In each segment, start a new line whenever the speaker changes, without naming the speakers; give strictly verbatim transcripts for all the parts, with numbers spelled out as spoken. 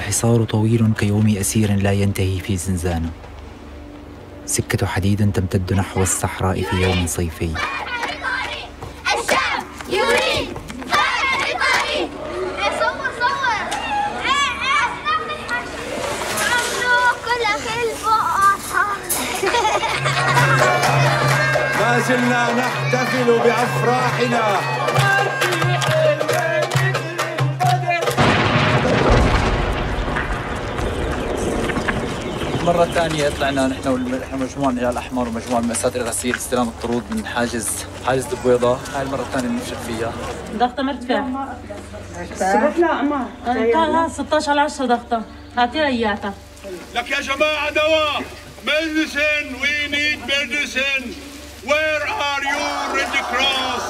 الحصار طويل كيوم أسير لا ينتهي في زنزانة. سكة حديد تمتد نحو الصحراء في يوم صيفي.
الشعب يريد ثورة إيطالي. صور صور. كل خلف
ما زلنا نحتفل بأفراحنا.
مرة ثانية طلعنا نحن ومجموعة الهلال الأحمر ومجموعة من مؤسسات الغسيل استلام الطرود من حاجز حاجز البيضاء. هاي المرة الثانية بنفشل فيها.
ضغطة مرتفع.
لا ما
لا ستة عشر على عشرة ضغطة. هاتي رياتها.
لك يا جماعة دواء. Medicine, we need medicine. Where are you, Red Cross?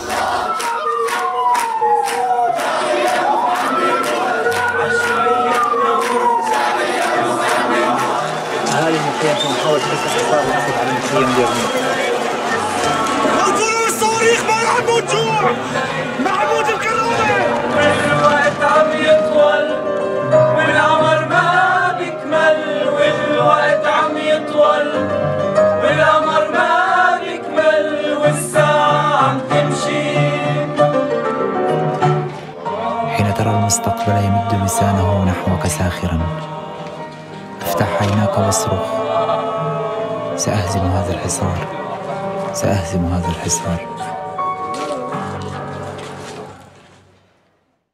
هذه المخيم نحاول بس الحصار وناخذ على المخيم ديالنا.
موجود الصواريخ مع الجوع. معبود الكرامة.
والوقت عم يطول والعمر ما بيكمل. والوقت عم يطول والعمر ما بيكمل. والساعة عم تمشي.
حين ترى المستقبل يمد لسانه نحوك ساخرا، افتح عيناك واصرخ: سأهزم هذا الحصار، سأهزم هذا الحصار.